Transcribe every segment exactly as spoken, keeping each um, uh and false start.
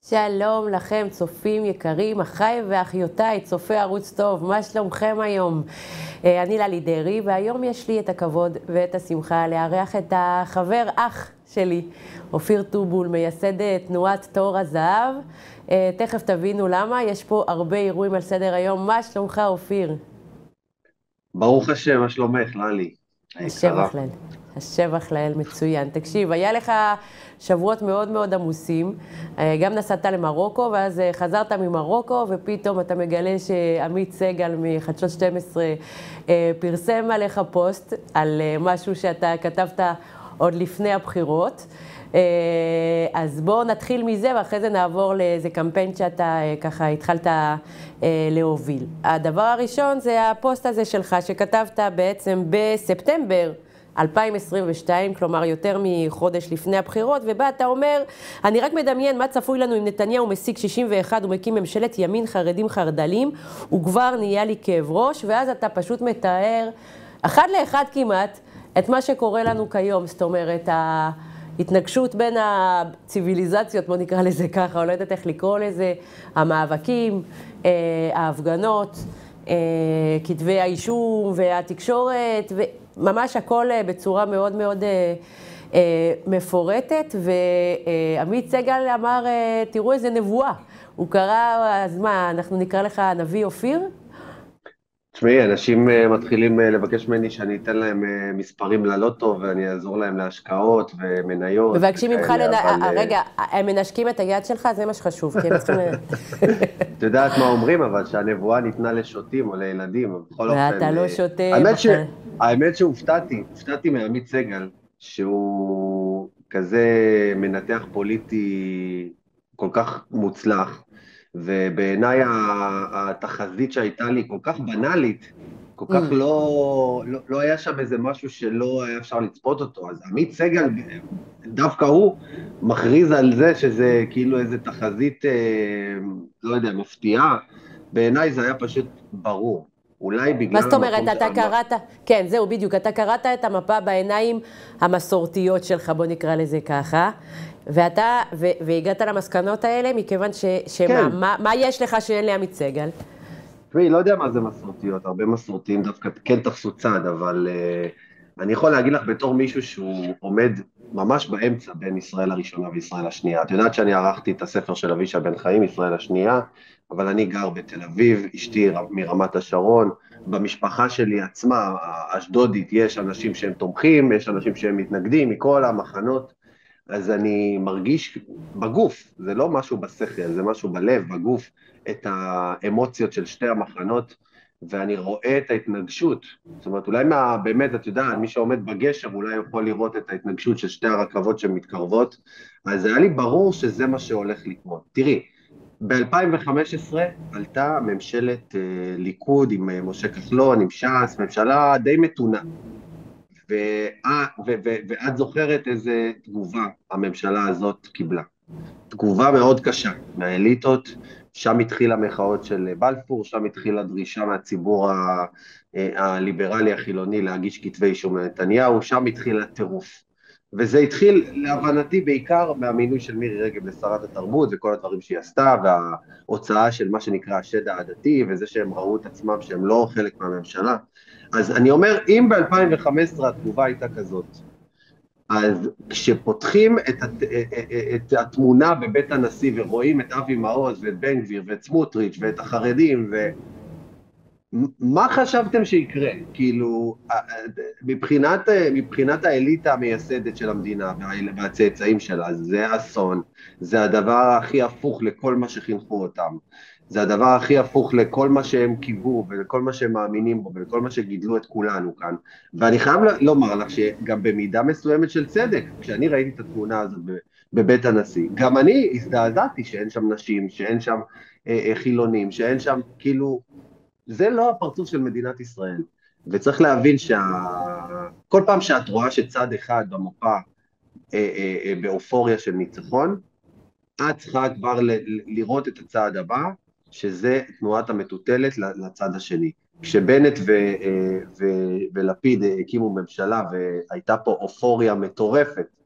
שלום לכם, צופים יקרים, אחיי ואחיותיי, צופי ערוץ טוב, מה שלומכם היום? אני ללי דרעי, והיום יש לי את הכבוד ואת השמחה לארח את החבר אח שלי, אופיר טובול, מייסד תנועת תור הזהב. תכף תבינו למה, יש פה הרבה אירועים על סדר היום. מה שלומך, אופיר? ברוך השם, מה שלומך, ללי? השבח לאל, השבח לאל, מצוין. תקשיב, היה לך שבועות מאוד מאוד עמוסים, גם נסעת למרוקו, ואז חזרת ממרוקו, ופתאום אתה מגלה שעמית סגל מחדשות שתים עשרה פרסם עליך פוסט על משהו שאתה כתבת עוד לפני הבחירות. אז בואו נתחיל מזה, ואחרי זה נעבור לאיזה קמפיין שאתה ככה התחלת להוביל. הדבר הראשון זה הפוסט הזה שלך שכתבת בעצם בספטמבר אלפיים עשרים ושתיים, כלומר יותר מחודש לפני הבחירות, ובה אתה אומר, אני רק מדמיין מה צפוי לנו אם נתניהו משיג שישים ואחת ומקים ממשלת ימין חרדים חרדלים, הוא כבר נהיה לי כאב ראש, ואז אתה פשוט מתאר אחד לאחד כמעט את מה שקורה לנו כיום, זאת אומרת, ההתנגשות בין הציביליזציות, בוא נקרא לזה ככה, או לא יודעת איך לקרוא לזה, המאבקים, ההפגנות, כתבי האישום והתקשורת, וממש הכל בצורה מאוד מאוד מפורטת, ועמית סגל אמר, תראו איזה נבואה, הוא קרא, אז מה, אנחנו נקרא לך נביא אופיר? תשמעי, אנשים מתחילים לבקש ממני שאני אתן להם מספרים ללוטו, ואני אעזור להם להשקעות ומניות. מבקשים ממך, רגע, הם מנשקים את היד שלך, זה מה שחשוב, כי הם צריכים... את יודעת מה אומרים, אבל שהנבואה ניתנה לשוטים או לילדים, בכל אופן... ואתה לא שוטה... האמת שהופתעתי, הופתעתי מעמית סגל, שהוא כזה מנתח פוליטי כל כך מוצלח, ובעיניי התחזית שהייתה לי כל כך בנאלית, כל כך לא, לא, לא היה שם איזה משהו שלא היה אפשר לצפות אותו, אז עמית סגל, דווקא הוא מכריז על זה שזה כאילו איזה תחזית, לא יודע, מפתיעה, בעיניי זה היה פשוט ברור. אולי בגלל... מה זאת אומרת, אתה קראת, כן, זהו בדיוק, אתה קראת את המפה בעיניים המסורתיות שלך, בוא נקרא לזה ככה, ואתה, והגעת למסקנות האלה, מכיוון ש... שמה, מה, מה יש לך שאין לעמית סגל? תראי, לא יודע מה זה מסורתיות, הרבה מסורתיים דווקא כן תפסו צד, אבל uh, אני יכול להגיד לך בתור מישהו שהוא עומד ממש באמצע בין ישראל הראשונה וישראל השנייה. את יודעת שאני ערכתי את הספר של אבישי בן חיים, ישראל השנייה, אבל אני גר בתל אביב, אשתי מרמת השרון, במשפחה שלי עצמה, האשדודית, יש אנשים שהם תומכים, יש אנשים שהם מתנגדים מכל המחנות, אז אני מרגיש בגוף, זה לא משהו בשכל, זה משהו בלב, בגוף, את האמוציות של שתי המחנות, ואני רואה את ההתנגשות, זאת אומרת, אולי מה, באמת, את יודעת, מי שעומד בגשר, אולי יכול לראות את ההתנגשות של שתי הרכבות שמתקרבות, אז היה לי ברור שזה מה שהולך לקרות. תראי, ב-אלפיים וחמש עשרה עלתה ממשלת אה, ליכוד עם אה, משה כחלון, עם ש"ס, ממשלה די מתונה, ואת זוכרת איזה תגובה הממשלה הזאת קיבלה. תגובה מאוד קשה מהאליטות, שם התחילה המחאות של בלפור, שם התחילה דרישה מהציבור הליברלי החילוני להגיש כתבי אישום לנתניהו, שם התחיל הטירוף. וזה התחיל להבנתי בעיקר מהמינוי של מירי רגב לשרת התרבות וכל הדברים שהיא עשתה, וההוצאה של מה שנקרא השד העדתי, וזה שהם ראו את עצמם שהם לא חלק מהממשלה. אז אני אומר, אם ב-אלפיים וחמש עשרה התגובה הייתה כזאת, אז כשפותחים את, את התמונה בבית הנשיא ורואים את אבי מעוז ואת בן גביר ואת סמוטריץ' ואת החרדים, ומה חשבתם שיקרה? כאילו, מבחינת, מבחינת האליטה המייסדת של המדינה והצאצאים שלה, זה אסון, זה הדבר הכי הפוך לכל מה שחינכו אותם. זה הדבר הכי הפוך לכל מה שהם קיוו, ולכל מה שהם מאמינים בו, ולכל מה שגידלו את כולנו כאן. ואני חייב לומר לך שגם במידה מסוימת של צדק, כשאני ראיתי את התמונה הזאת בבית הנשיא, גם אני הזדעזעתי שאין שם נשים, שאין שם אה, חילונים, שאין שם, כאילו, זה לא הפרצוף של מדינת ישראל. וצריך להבין שכל פעם שאת רואה שצד אחד במפה, אה, אה, אה, באופוריה של ניצחון, את צריכה כבר לראות את הצעד הבא, שזה תנועת המטוטלת לצד השני. כשבנט ו, ו, ולפיד הקימו ממשלה והייתה פה אופוריה מטורפת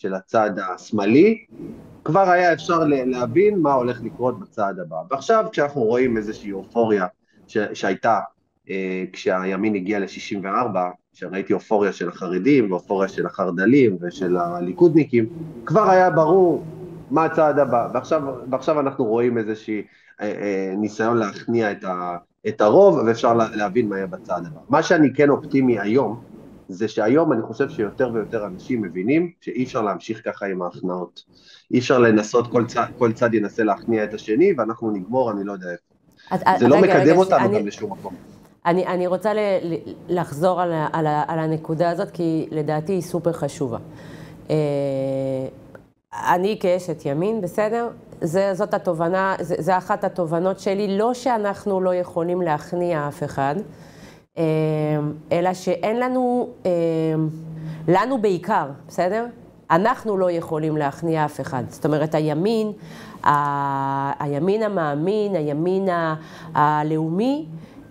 של הצד השמאלי, כבר היה אפשר להבין מה הולך לקרות בצד הבא. ועכשיו כשאנחנו רואים איזושהי אופוריה שהייתה כשהימין הגיע ל-שישים וארבע, שראיתי אופוריה של החרדים ואופוריה של החרדלים ושל הליכודניקים, כבר היה ברור מה הצעד הבא, ועכשיו, ועכשיו אנחנו רואים איזושהי ניסיון להכניע את, ה, את הרוב, ואפשר להבין מה יהיה בצעד הבא. מה שאני כן אופטימי היום, זה שהיום אני חושב שיותר ויותר אנשים מבינים שאי אפשר להמשיך ככה עם ההכנעות. אי אפשר לנסות, כל צד, כל צד ינסה להכניע את השני, ואנחנו נגמור, אני לא יודע איפה. זה לא מקדם אותנו גם לשום מקום. אני, אני רוצה ל, לחזור על, על, על הנקודה הזאת, כי לדעתי היא סופר חשובה. אני כאשת ימין, בסדר? זה, זאת התובנה, זה, זה אחת התובנות שלי, לא שאנחנו לא יכולים להכניע אף אחד, אלא שאין לנו, לנו בעיקר, בסדר? אנחנו לא יכולים להכניע אף אחד. זאת אומרת, הימין, ה, הימין המאמין, הימין ה, הלאומי,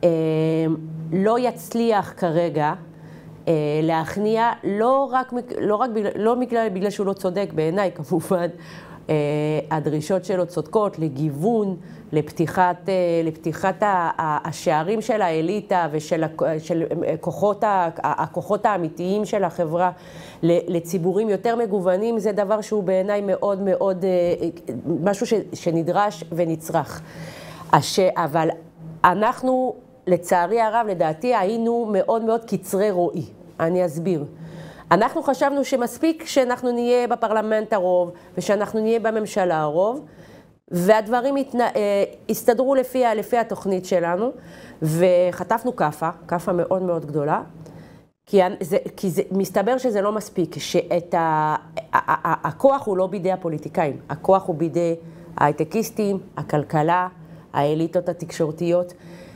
לא יצליח כרגע להכניע, לא רק, לא רק בגלל, לא בגלל, בגלל שהוא לא צודק בעיניי, כמובן, הדרישות שלו צודקות לגיוון, לפתיחת, לפתיחת השערים של האליטה ושל של כוחות, הכוחות האמיתיים של החברה לציבורים יותר מגוונים, זה דבר שהוא בעיניי מאוד מאוד, משהו שנדרש ונצרך. אבל אנחנו, לצערי הרב, לדעתי, היינו מאוד מאוד קצרי רואי. אני אסביר. אנחנו חשבנו שמספיק שאנחנו נהיה בפרלמנט הרוב, ושאנחנו נהיה בממשלה הרוב, והדברים התנ... הסתדרו לפי, לפי התוכנית שלנו, וחטפנו קפה, קפה מאוד מאוד גדולה, כי, זה, כי זה, מסתבר שזה לא מספיק, שאת ה... הכוח הוא לא בידי הפוליטיקאים, הכוח הוא בידי ההייטקיסטים, הכלכלה, האליטות התקשורתיות,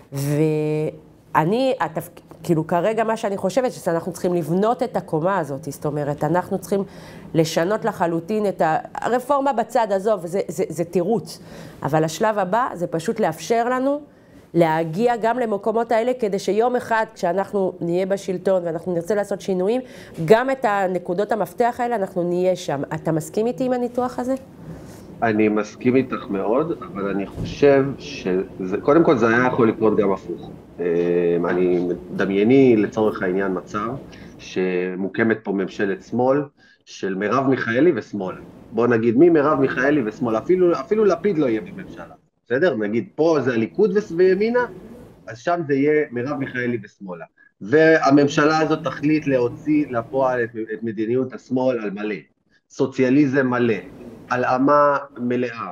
ואני, התפ... כאילו כרגע מה שאני חושבת, שאנחנו צריכים לבנות את הקומה הזאת, זאת אומרת, אנחנו צריכים לשנות לחלוטין את הרפורמה בצד הזו, וזה זה, זה תירוץ, אבל השלב הבא זה פשוט לאפשר לנו להגיע גם למקומות האלה, כדי שיום אחד כשאנחנו נהיה בשלטון ואנחנו נרצה לעשות שינויים, גם את הנקודות המפתח האלה אנחנו נהיה שם. אתה מסכים איתי עם הניתוח הזה? אני מסכים איתך מאוד, אבל אני חושב שזה, קודם כל זה היה יכול לקרות גם הפוך. אני דמייני לצורך העניין מצב שמוקמת פה ממשלת שמאל של מרב מיכאלי ושמאל. בוא נגיד מי מרב מיכאלי ושמאל, אפילו, אפילו לפיד לא יהיה בממשלה. בסדר? נגיד פה זה הליכוד וימינה, אז שם זה יהיה מרב מיכאלי ושמאלה. והממשלה הזאת תחליט להוציא לפועל את, את מדיניות השמאל על מלא. סוציאליזם מלא. הלאמה מלאה,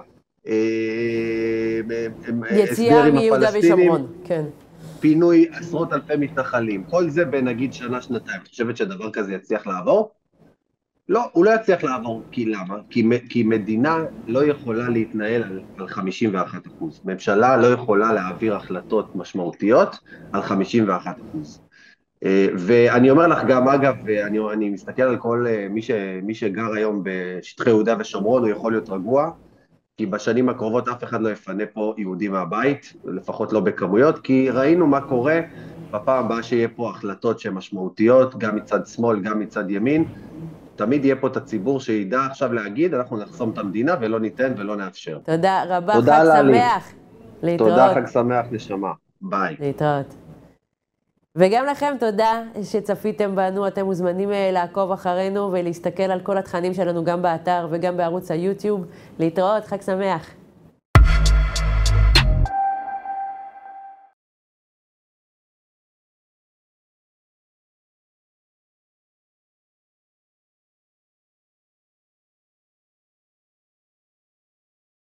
יציאה מיהודה ושומרון, כן. פינוי עשרות אלפי מתנחלים, כל זה בנגיד שנה, שנתיים. את חושבת שדבר כזה יצליח לעבור? לא, הוא לא יצליח לעבור, כי למה? כי, כי מדינה לא יכולה להתנהל על, על חמישים ואחד אחוז. ממשלה לא יכולה להעביר החלטות משמעותיות על חמישים ואחד אחוז. ואני אומר לך גם, אגב, אני, אני מסתכל על כל מי, ש, מי שגר היום בשטחי יהודה ושומרון, הוא יכול להיות רגוע, כי בשנים הקרובות אף אחד לא יפנה פה יהודים מהבית, לפחות לא בכמויות, כי ראינו מה קורה בפעם הבאה שיהיה פה החלטות שהן משמעותיות, גם מצד שמאל, גם מצד ימין, תמיד יהיה פה את הציבור שידע עכשיו להגיד, אנחנו נחסום את המדינה ולא ניתן ולא נאפשר. תודה רבה, חג שמח. להתראות. תודה, חג שמח, נשמה. ביי. להתראות. וגם לכם תודה שצפיתם בנו, אתם מוזמנים לעקוב אחרינו ולהסתכל על כל התכנים שלנו גם באתר וגם בערוץ היוטיוב. להתראות, חג שמח.